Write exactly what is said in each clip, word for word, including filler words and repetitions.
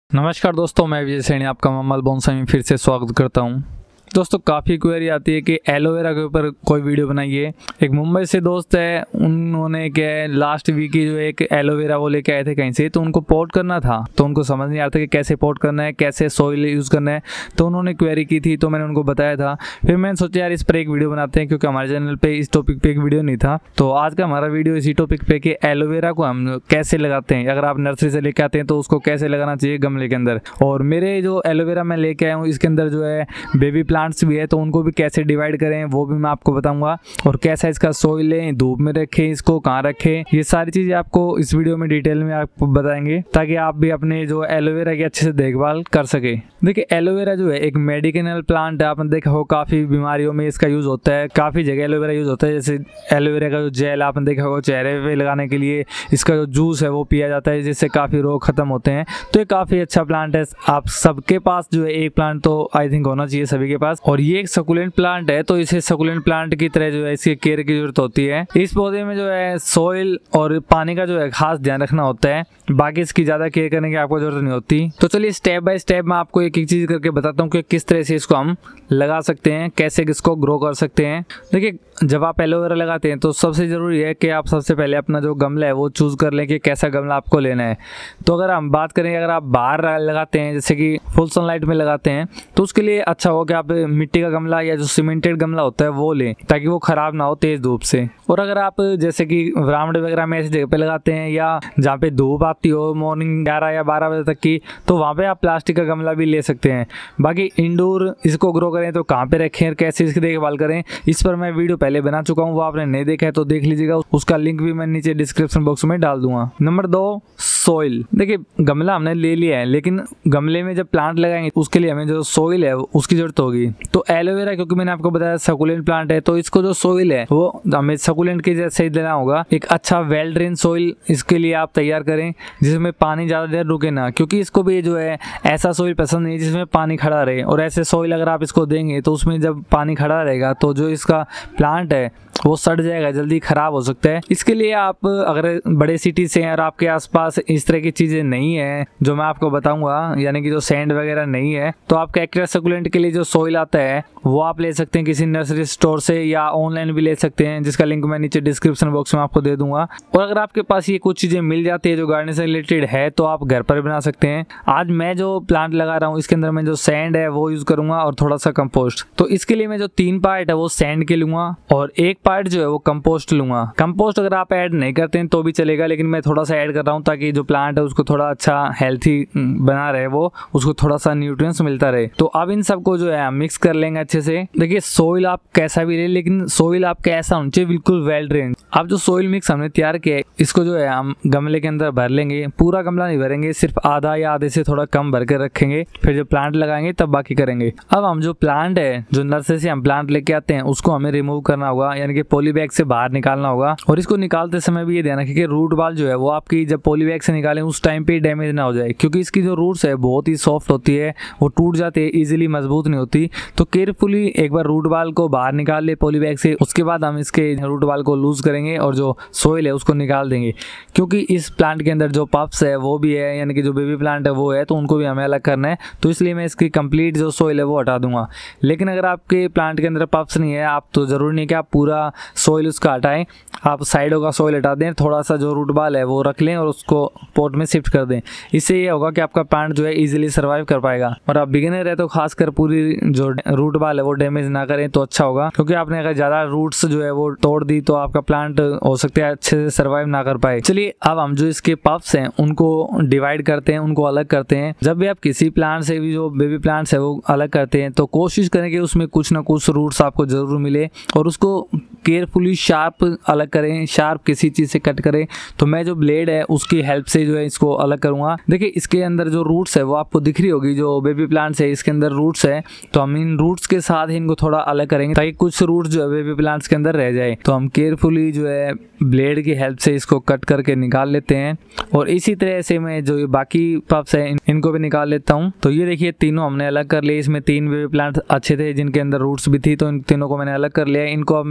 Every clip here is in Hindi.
नमस्कार दोस्तों, मैं विजय सैनी आपका मोहम्मद बोनसाई में फिर से स्वागत करता हूं। दोस्तों, काफ़ी क्वेरी आती है कि एलोवेरा के ऊपर कोई वीडियो बनाइए। एक मुंबई से दोस्त है, उन्होंने क्या है लास्ट वीक की जो एक एलोवेरा वो लेके आए थे कहीं से, तो उनको पोर्ट करना था, तो उनको समझ नहीं आ रहा था कि कैसे पोर्ट करना है, कैसे सॉइल यूज़ करना है। तो उन्होंने क्वेरी की थी, तो मैंने उनको बताया था। फिर मैंने सोचा यार इस पर एक वीडियो बनाते हैं, क्योंकि हमारे चैनल पर इस टॉपिक पर एक वीडियो नहीं था। तो आज का हमारा वीडियो इसी टॉपिक पे कि एलोवेरा को हम कैसे लगाते हैं। अगर आप नर्सरी से लेके आते हैं तो उसको कैसे लगाना चाहिए गमले के अंदर। और मेरे जो एलोवेरा मैं लेके आया हूँ इसके अंदर जो है बेबी प्लांट्स भी है, तो उनको भी कैसे डिवाइड करें वो भी मैं आपको बताऊंगा। और कैसा इसका सॉइल लें, धूप में रखें, इसको कहाँ रखें, ये सारी चीज़ें आपको इस वीडियो में डिटेल में आपको बताएंगे, ताकि आप भी अपने जो एलोवेरा की अच्छे से देखभाल कर सके। देखिए, एलोवेरा जो है एक मेडिसिनल प्लांट है। आपने देखा हो काफ़ी बीमारियों में इसका यूज़ होता है, काफ़ी जगह एलोवेरा यूज़ होता है। जैसे एलोवेरा का जो जेल आपने देखा हो चेहरे पे लगाने के लिए, इसका जो जूस है वो पिया जाता है, जिससे काफ़ी रोग खत्म होते हैं। तो ये काफ़ी अच्छा प्लांट है। आप सबके पास जो है एक प्लांट तो आई थिंक होना चाहिए सभी के पास। और ये एक सकुलेंट प्लांट है, तो इसे सकुलेंट प्लांट की तरह जो है इसकी केयर की जरूरत होती है। इस पौधे में जो है सॉइल और पानी का जो है खास ध्यान रखना होता है, बाकी इसकी ज्यादा केयर करने की आपको जरूरत नहीं होती। तो चलिए स्टेप बाय स्टेप मैं आपको एक एक चीज करके बताता हूँ कि किस तरह से इसको हम लगा सकते हैं, कैसे इसको ग्रो कर सकते हैं। देखिए, जब आप एलोवेरा लगाते हैं तो सबसे ज़रूरी है कि आप सबसे पहले अपना जो गमला है वो चूज़ कर लें कि कैसा गमला आपको लेना है। तो अगर हम बात करें, अगर आप बाहर लगाते हैं जैसे कि फुल सनलाइट में लगाते हैं, तो उसके लिए अच्छा हो कि आप मिट्टी का गमला या जो सीमेंटेड गमला होता है वो लें, ताकि वो ख़राब ना हो तेज़ धूप से। और अगर आप जैसे कि बरामदे वगैरह में ऐसी जगह पे लगाते हैं या जहाँ पे धूप आती हो मॉर्निंग ग्यारह या बारह बजे तक की, तो वहाँ पे आप प्लास्टिक का गमला भी ले सकते हैं। बाकी इंडोर इसको ग्रो करें तो कहाँ पे रखें और कैसे इसकी देखभाल करें, इस पर मैं वीडियो पहले बना चुका हूँ, वो आपने नहीं देखा है तो देख लीजिएगा। उसका लिंक भी मैं नीचे डिस्क्रिप्शन बॉक्स में डाल दूंगा। नंबर दो, सॉइल। देखिए, गमला हमने ले लिया है, लेकिन गमले में जब प्लांट लगाएंगे उसके लिए हमें जो सॉइल है उसकी जरूरत होगी। तो एलोवेरा, क्योंकि मैंने आपको बताया सकुलेंट प्लांट है, तो इसको जो सॉइल है वो हमें सकुलेंट के जैसे ही देना होगा। एक अच्छा वेल ड्रेन सॉइल इसके लिए आप तैयार करें, जिसमें पानी ज़्यादा देर रुके ना, क्योंकि इसको भी जो है ऐसा सॉइल पसंद नहीं जिसमें पानी खड़ा रहे। और ऐसे सॉइल अगर आप इसको देंगे तो उसमें जब पानी खड़ा रहेगा तो जो इसका प्लांट है वो सड़ जाएगा, जल्दी खराब हो सकता है। इसके लिए आप अगर बड़े सिटी से हैं और आपके आसपास इस तरह की चीज़ें नहीं है जो मैं आपको बताऊंगा, यानी कि जो सैंड वगैरह नहीं है, तो आप कैक्टस सकुलेंट के लिए जो सॉइल आता है वो आप ले सकते हैं किसी नर्सरी स्टोर से, या ऑनलाइन भी ले सकते हैं, जिसका लिंक मैं नीचे डिस्क्रिप्शन बॉक्स में आपको दे दूंगा। और अगर आपके पास ये कुछ चीज़ें मिल जाती है जो गार्डनिंग से रिलेटेड है, तो आप घर पर बना सकते हैं। आज मैं जो प्लांट लगा रहा हूँ इसके अंदर मैं जो सैंड है वो यूज़ करूँगा और थोड़ा सा कंपोस्ट। तो इसके लिए मैं जो तीन पार्ट है वो सैंड के लूँगा और एक पार्ट जो है वो कंपोस्ट लूँगा। कंपोस्ट अगर आप ऐड नहीं करते हैं तो भी चलेगा, लेकिन मैं थोड़ा सा ऐड कर रहा हूँ ताकि जो प्लांट है उसको थोड़ा अच्छा हेल्थी बना रहे, वो उसको थोड़ा सा न्यूट्रिएंट्स मिलता रहे। तो अब इन सबको जो है मिक्स कर लेंगे अच्छे से। देखिए, सॉइल आप कैसा भी ले, लेकिन सॉइल आपका ऐसा होना चाहिए बिल्कुल वेल ड्रेन। अब जो सॉइल मिक्स हमने तैयार किया है इसको जो है हम गमले के अंदर भर लेंगे। पूरा गमला नहीं भरेंगे, सिर्फ आधा या आधे से थोड़ा कम भर कर रखेंगे, फिर जो प्लांट लगाएंगे तब बाकी करेंगे। अब हम जो प्लांट है, जो नर्सरी से हम प्लांट लेके आते हैं, उसको हमें रिमूव करना होगा, यानी कि पॉली बैग से बाहर निकालना होगा। और इसको निकालते समय भी ये ध्यान रखें कि रूट बाल जो है वो आपकी जब पॉली बैग से निकालें उस टाइम पे डैमेज ना हो जाए, क्योंकि इसकी जो रूट्स है बहुत ही सॉफ्ट होती है, वो टूट जाती है, इजीली मजबूत नहीं होती। तो केयरफुली एक बार रूट बाल को बाहर निकाल ले पॉली बैग से, उसके बाद हम इसके रूट बाल को लूज करेंगे और जो सॉइल है उसको निकाल देंगे। क्योंकि इस प्लांट के अंदर जो पप्स है वो भी है, यानी कि जो बेबी प्लांट है वो है, तो उनको भी हमें अलग करना है। तो इसलिए मैं इसकी कंप्लीट जो सॉइल है वो हटा दूंगा। लेकिन अगर आपके प्लांट के अंदर पप्स नहीं है, आप तो जरूरी नहीं कि आप पूरा सॉइल उसका हटाएं, आप साइडों का सॉइल हटा दें, थोड़ा सा जो रूट बाल है वो रख लें और उसको पॉट में शिफ्ट कर दें। इससे ये होगा कि आपका प्लांट जो है इजीली सर्वाइव कर पाएगा। और आप बिगिनर है तो खासकर पूरी जो रूट बाल है वो डैमेज ना करें तो अच्छा होगा, क्योंकि आपने अगर ज़्यादा रूट्स जो है वो तोड़ दी तो आपका प्लांट हो सकता है अच्छे से सर्वाइव ना कर पाए। चलिए, अब हम जो इसके पप्स हैं उनको डिवाइड करते हैं, उनको अलग करते हैं। जब भी आप किसी प्लांट से भी जो बेबी प्लांट्स है वो अलग करते हैं तो कोशिश करें कि उसमें कुछ ना कुछ रूट्स आपको जरूर मिले, और उसको केयरफुली शार्प अलग करें, शार्प किसी चीज़ से कट करें। तो मैं जो ब्लेड है उसकी हेल्प से जो है इसको अलग करूँगा। देखिए, इसके अंदर जो रूट्स है वो आपको दिख रही होगी, जो बेबी प्लांट्स है इसके अंदर रूट्स है, तो हम इन रूट्स के साथ ही इनको थोड़ा अलग करेंगे ताकि कुछ रूट्स जो है बेबी प्लांट्स के अंदर रह जाए। तो हम केयरफुली जो है ब्लेड की हेल्प से इसको कट करके निकाल लेते हैं। और इसी तरह से मैं जो बाकी पप्स है इनको भी निकाल लेता हूँ। तो ये देखिए, तीनों हमने अलग कर लिए। इसमें तीन बेबी प्लांट अच्छे थे जिनके अंदर रूट्स भी थी, तो इन तीनों को मैंने अलग कर लिया। इनको अब मैं किसी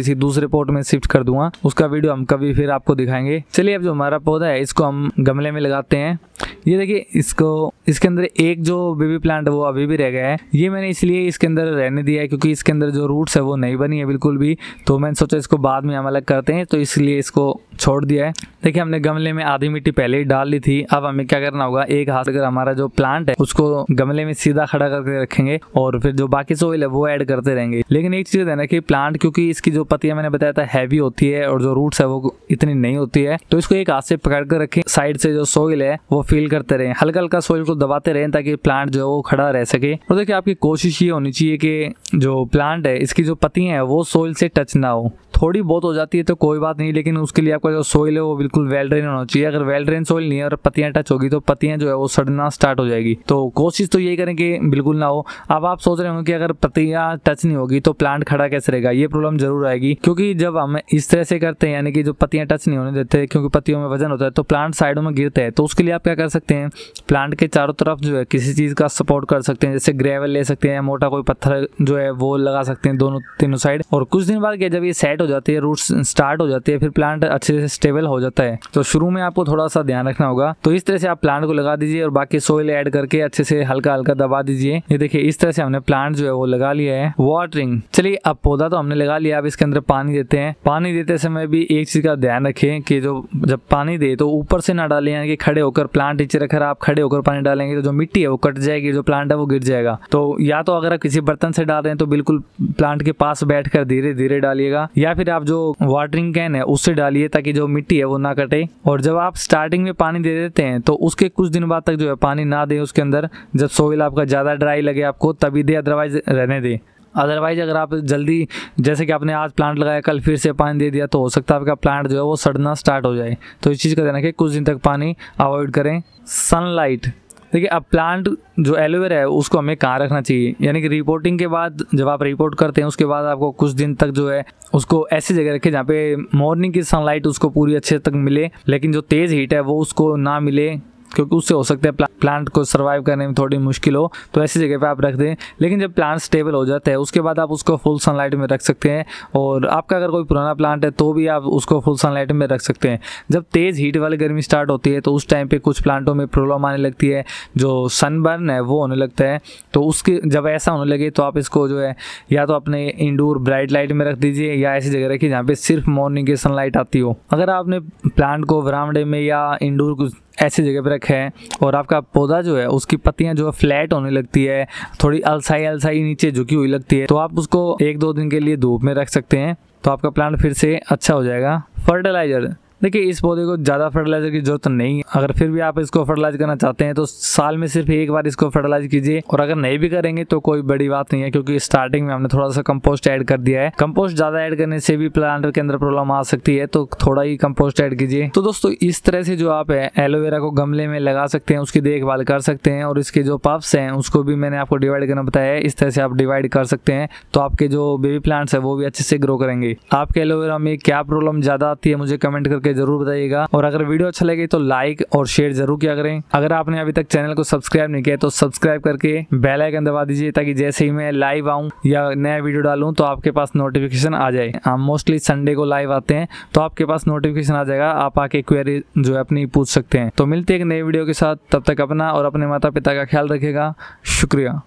किसी दूसरे पॉट में शिफ्ट कर दूंगा, उसका वीडियो हम कभी फिर आपको दिखाएंगे। चलिए अब जो हमारा पौधा है इसको हम गमले में लगाते हैं। ये देखिए, इसको इसके अंदर एक जो बेबी प्लांट वो अभी भी रह गया है। ये मैंने इसलिए इसके अंदर रहने दिया है क्योंकि इसके अंदर जो रूट्स है वो नहीं बनी है बिल्कुल भी, तो मैंने सोचा इसको बाद में हम अलग करते हैं, तो इसलिए इसको छोड़ दिया है। देखिए, हमने गमले में आधी मिट्टी पहले ही डाल ली थी। अब हमें क्या करना होगा, एक हाथ अगर हमारा जो प्लांट है उसको गमले में सीधा खड़ा करके रखेंगे और फिर जो बाकी सोइल है वो ऐड करते रहेंगे। लेकिन एक चीज है ना कि प्लांट, क्योंकि इसकी जो पत्तियां मैंने बताया था हैवी होती है और जो रूट्स है वो इतनी नहीं होती है, तो इसको एक हाथ से पकड़ कर रखें। साइड से जो सोइल है वो फील करते रहे, हल्का हल्का सोइल को दबाते रहें ताकि प्लांट जो है वो खड़ा रह सके। और देखिए, आपकी कोशिश ये होनी चाहिए कि जो प्लांट है इसकी जो पत्तियां है वो सोइल से टच ना हो। थोड़ी बहुत हो जाती है तो कोई बात नहीं, लेकिन उसके लिए आपका जो सोइल है वो बिल्कुल वेल ड्रेन होना चाहिए। अगर वेल ड्रेन सोइल नहीं है और पत्तियां टच होगी तो पत्तियां जो है वो सड़ना स्टार्ट हो जाएगी। तो कोशिश तो यही करें कि बिल्कुल ना हो। अब आप सोच रहे होंगे कि अगर पत्तियां टच नहीं होगी तो प्लांट खड़ा कैसे रहेगा, ये प्रॉब्लम जरूर आएगी। क्योंकि जब हम इस तरह से करते हैं, यानी कि जो पत्तियां टच नहीं होने देते क्योंकि पत्तियों में वजन होता है, तो प्लांट साइडों में गिरते हैं। तो उसके लिए आप क्या कर सकते हैं, प्लांट के चारों तरफ जो है किसी चीज का सपोर्ट कर सकते हैं, जैसे ग्रेवल ले सकते हैं, मोटा कोई पत्थर जो है वो लगा सकते हैं दोनों तीनों साइड। और कुछ दिन बाद क्या, जब ये सेट हो जाती है, रूट्स स्टार्ट हो जाती है, फिर प्लांट अच्छे से स्टेबल हो जाता है। तो शुरू में आपको थोड़ा सा ध्यान रखना होगा। तो इस तरह से आप प्लांट को लगा दीजिए और बाकी सोइल ऐड करके अच्छे से हल्का हल्का दबा दीजिए। ये देखिए, इस तरह से हमने प्लांट जो है वो लगा लिया है। वाटरिंग, चलिए अब पौधा तो हमने लगा लिया, अब इसके अंदर पानी देते हैं। पानी देते समय भी एक चीज का ध्यान रखें कि जो जब पानी दे तो ऊपर से ना डालें, यानी कि खड़े होकर प्लांट नीचे रखकर आप खड़े होकर पानी डालेंगे तो जो मिट्टी है वो कट जाएगी, जो प्लांट है वो गिर जाएगा। तो या तो अगर आप किसी बर्तन से डाल रहे हैं तो बिल्कुल प्लांट के पास बैठकर धीरे धीरे डालिएगा, या फिर आप जो वाटरिंग कैन है उससे डालिए ताकि जो मिट्टी है वो ना कटे। और जब आप स्टार्टिंग में पानी दे देते हैं तो उसके कुछ दिन बाद तक जो है पानी ना दें उसके अंदर। जब सोइल आपका ज़्यादा ड्राई लगे आपको तभी दे, अदरवाइज रहने दें। अदरवाइज अगर आप जल्दी, जैसे कि आपने आज प्लांट लगाया कल फिर से पानी दे दिया, तो हो सकता है आपका प्लांट जो है वो सड़ना स्टार्ट हो जाए। तो इस चीज़ का ध्यान रखें, कुछ दिन तक पानी अवॉइड करें। सनलाइट, देखिए अब प्लांट जो एलोवेरा है उसको हमें कहाँ रखना चाहिए, यानी कि रिपोर्टिंग के बाद जब आप रिपोर्ट करते हैं उसके बाद आपको कुछ दिन तक जो है उसको ऐसी जगह रखें जहाँ पे मॉर्निंग की सनलाइट उसको पूरी अच्छे तक मिले, लेकिन जो तेज़ हीट है वो उसको ना मिले, क्योंकि उससे हो सकता है प्ला, प्लांट को सर्वाइव करने में थोड़ी मुश्किल हो। तो ऐसी जगह पे आप रख दें। लेकिन जब प्लांट स्टेबल हो जाता है उसके बाद आप उसको फुल सनलाइट में रख सकते हैं। और आपका अगर कोई पुराना प्लांट है तो भी आप उसको फुल सनलाइट में रख सकते हैं। जब तेज़ हीट वाली गर्मी स्टार्ट होती है तो उस टाइम पे कुछ प्लांटों में प्रॉब्लम आने लगती है, जो सनबर्न है वो होने लगता है। तो उसके जब ऐसा होने लगे तो आप इसको जो है या तो अपने इंडोर ब्राइट लाइट में रख दीजिए या ऐसी जगह रखिए जहाँ पे सिर्फ मॉर्निंग की सनलाइट आती हो। अगर आपने प्लांट को वरामडे में या इंडोर ऐसी जगह पे रखा है और आपका पौधा जो है उसकी पत्तियां जो है फ्लैट होने लगती है, थोड़ी अलसाई अलसाई नीचे झुकी हुई लगती है, तो आप उसको एक दो दिन के लिए धूप में रख सकते हैं, तो आपका प्लांट फिर से अच्छा हो जाएगा। फर्टिलाइजर, देखिए इस पौधे को ज़्यादा फर्टिलाइजर की जरूरत नहीं है। अगर फिर भी आप इसको फर्टिलाइज करना चाहते हैं तो साल में सिर्फ एक बार इसको फर्टिलाइज कीजिए। और अगर नहीं भी करेंगे तो कोई बड़ी बात नहीं है, क्योंकि स्टार्टिंग में हमने थोड़ा सा कंपोस्ट ऐड कर दिया है। कंपोस्ट ज़्यादा ऐड करने से भी प्लांट के अंदर प्रॉब्लम आ सकती है, तो थोड़ा ही कंपोस्ट ऐड कीजिए। तो दोस्तों इस तरह से जो आप है एलोवेरा को गमले में लगा सकते हैं, उसकी देखभाल कर सकते हैं। और इसके जो पफ्स हैं उसको भी मैंने आपको डिवाइड करना बताया है, इस तरह से आप डिवाइड कर सकते हैं, तो आपके जो बेबी प्लांट्स है वो भी अच्छे से ग्रो करेंगे। आपके एलोवेरा में क्या प्रॉब्लम ज़्यादा आती है मुझे कमेंट करके जरूर बताइएगा। और अगर वीडियो अच्छा लगे तो लाइक और शेयर जरूर किया करें। अगर आपने अभी तक चैनल को सब्सक्राइब नहीं किया तो सब्सक्राइब करके बेल आइकन दबा दीजिए, ताकि जैसे ही मैं लाइव आऊं या नया वीडियो डालूं तो आपके पास नोटिफिकेशन आ जाए। हम मोस्टली संडे को लाइव आते हैं तो आपके पास नोटिफिकेशन आ जाएगा, आप आके क्वेरी जो है अपनी पूछ सकते हैं। तो मिलते हैं एक नई वीडियो के साथ, तब तक अपना और अपने माता पिता का ख्याल रखिएगा। शुक्रिया।